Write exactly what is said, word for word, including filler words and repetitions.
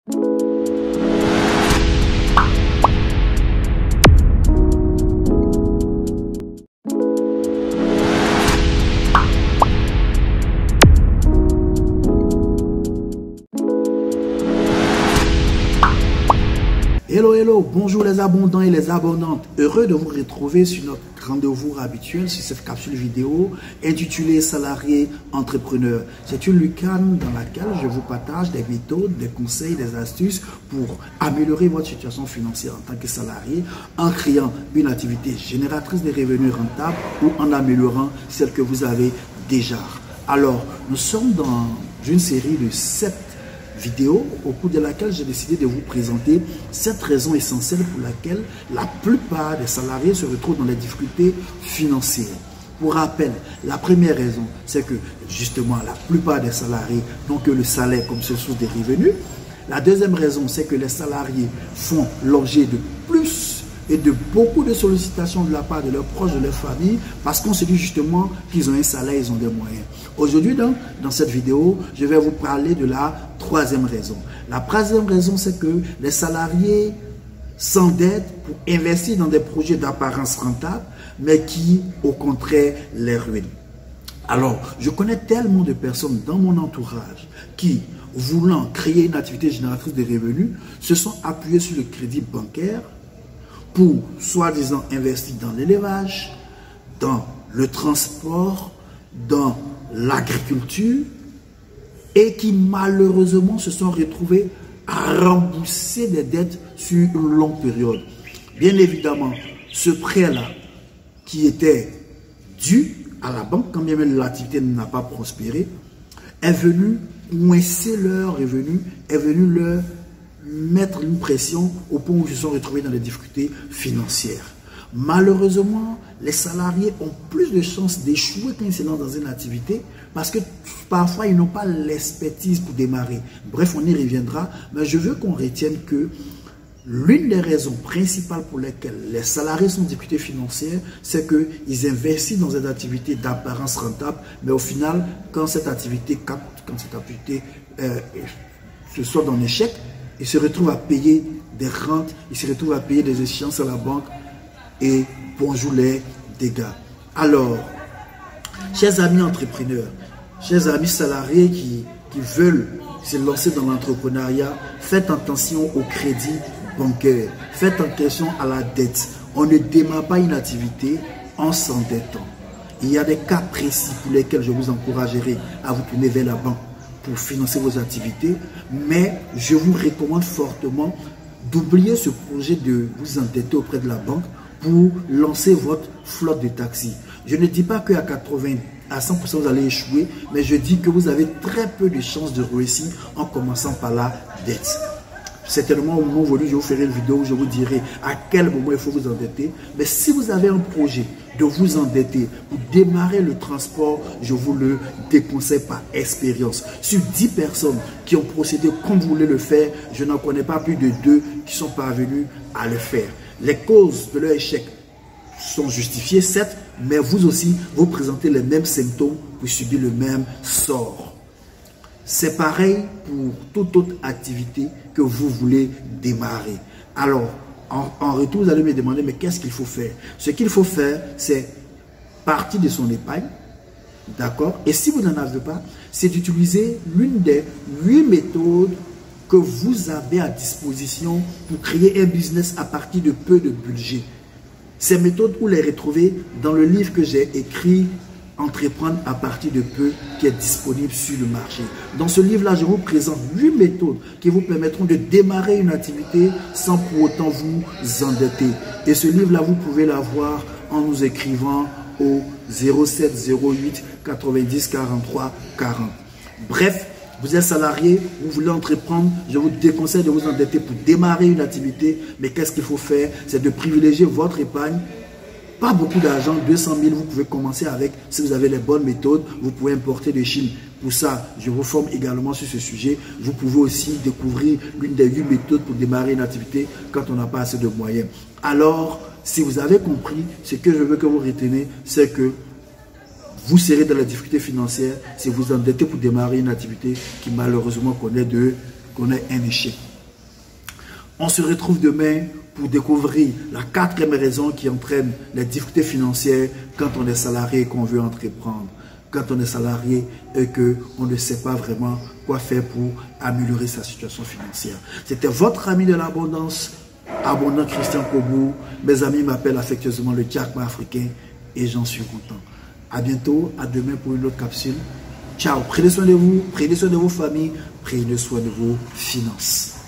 Hello, hello, bonjour les abondants et les abonnantes. Heureux de vous retrouver sur notre rendez-vous habituel sur cette capsule vidéo intitulée Salarié entrepreneur. C'est une lucane dans laquelle je vous partage des méthodes, des conseils, des astuces pour améliorer votre situation financière en tant que salarié en créant une activité génératrice de revenus rentables ou en améliorant celle que vous avez déjà. Alors, nous sommes dans une série de sept vidéo au cours de laquelle j'ai décidé de vous présenter cette raison essentielle pour laquelle la plupart des salariés se retrouvent dans les difficultés financières. Pour rappel, la première raison, c'est que justement la plupart des salariés n'ont que le salaire comme seule source de revenus. La deuxième raison, c'est que les salariés font l'objet de plus et de beaucoup de sollicitations de la part de leurs proches, de leur famille, parce qu'on se dit justement qu'ils ont un salaire, ils ont des moyens. Aujourd'hui, dans, dans cette vidéo, je vais vous parler de la troisième raison. La troisième raison, c'est que les salariés s'endettent pour investir dans des projets d'apparence rentable, mais qui, au contraire, les ruinent. Alors, je connais tellement de personnes dans mon entourage qui, voulant créer une activité génératrice de revenus, se sont appuyés sur le crédit bancaire pour, soi-disant, investir dans l'élevage, dans le transport, dans l'agriculture, et qui malheureusement se sont retrouvés à rembourser des dettes sur une longue période. Bien évidemment, ce prêt-là, qui était dû à la banque, quand bien même l'activité n'a pas prospéré, est venu coincer leurs revenus, est venu leur mettre une pression au point où ils se sont retrouvés dans des difficultés financières. Malheureusement, les salariés ont plus de chances d'échouer quand ils se lancent dans une activité parce que parfois ils n'ont pas l'expertise pour démarrer. Bref, on y reviendra, mais je veux qu'on retienne que l'une des raisons principales pour lesquelles les salariés sont en difficulté financière, c'est qu'ils investissent dans une activité d'apparence rentable, mais au final, quand cette activité capte, quand cette activité euh, se soit dans l'échec, ils se retrouvent à payer des rentes, ils se retrouvent à payer des échéances à la banque et bonjour les dégâts. Alors, chers amis entrepreneurs, chers amis salariés qui, qui veulent se lancer dans l'entrepreneuriat, faites attention au crédit bancaire, faites attention à la dette. On ne démarre pas une activité en s'endettant. Il y a des cas précis pour lesquels je vous encouragerai à vous tourner vers la banque pour financer vos activités, mais je vous recommande fortement d'oublier ce projet de vous endetter auprès de la banque pour lancer votre flotte de taxis. Je ne dis pas qu'à quatre-vingts à cent pour cent vous allez échouer, mais je dis que vous avez très peu de chances de réussir en commençant par la dette. Certainement, au moment venu, je vous ferai une vidéo où je vous dirai à quel moment il faut vous endetter. Mais si vous avez un projet de vous endetter pour démarrer le transport, je vous le déconseille par expérience. Sur dix personnes qui ont procédé comme vous voulez le faire, je n'en connais pas plus de deux qui sont parvenus à le faire. Les causes de leur échec sont justifiées, certes, mais vous aussi, vous présentez les mêmes symptômes pour subir le même sort. C'est pareil pour toute autre activité que vous voulez démarrer. Alors, en, en retour, vous allez me demander, mais qu'est-ce qu'il faut faire? Ce qu'il faut faire, c'est partir de son épargne, d'accord? Et si vous n'en avez pas, c'est d'utiliser l'une des huit méthodes que vous avez à disposition pour créer un business à partir de peu de budget. Ces méthodes, vous les retrouvez dans le livre que j'ai écrit, Entreprendre à partir de peu, qui est disponible sur le marché. Dans ce livre-là, je vous présente huit méthodes qui vous permettront de démarrer une activité sans pour autant vous endetter. Et ce livre-là, vous pouvez l'avoir en nous écrivant au zéro sept zéro huit quatre-vingt-dix quarante-trois quarante. Bref, vous êtes salarié, vous voulez entreprendre, je vous déconseille de vous endetter pour démarrer une activité. Mais qu'est-ce qu'il faut faire? C'est de privilégier votre épargne. Pas beaucoup d'argent, deux cent mille, vous pouvez commencer avec, si vous avez les bonnes méthodes, vous pouvez importer de Chine. Pour ça, je vous forme également sur ce sujet. Vous pouvez aussi découvrir l'une des huit méthodes pour démarrer une activité quand on n'a pas assez de moyens. Alors, si vous avez compris, ce que je veux que vous retenez, c'est que vous serez dans la difficulté financière si vous endettez pour démarrer une activité qui malheureusement connaît, de, connaît un échec. On se retrouve demain pour découvrir la quatrième raison qui entraîne les difficultés financières quand on est salarié et qu'on veut entreprendre. Quand on est salarié et qu'on ne sait pas vraiment quoi faire pour améliorer sa situation financière. C'était votre ami de l'abondance, Abondant Christian Kobou. Mes amis m'appellent affectueusement le Jack Ma africain et j'en suis content. À bientôt, à demain pour une autre capsule. Ciao, prenez soin de vous, prenez soin de vos familles, prenez soin de vos finances.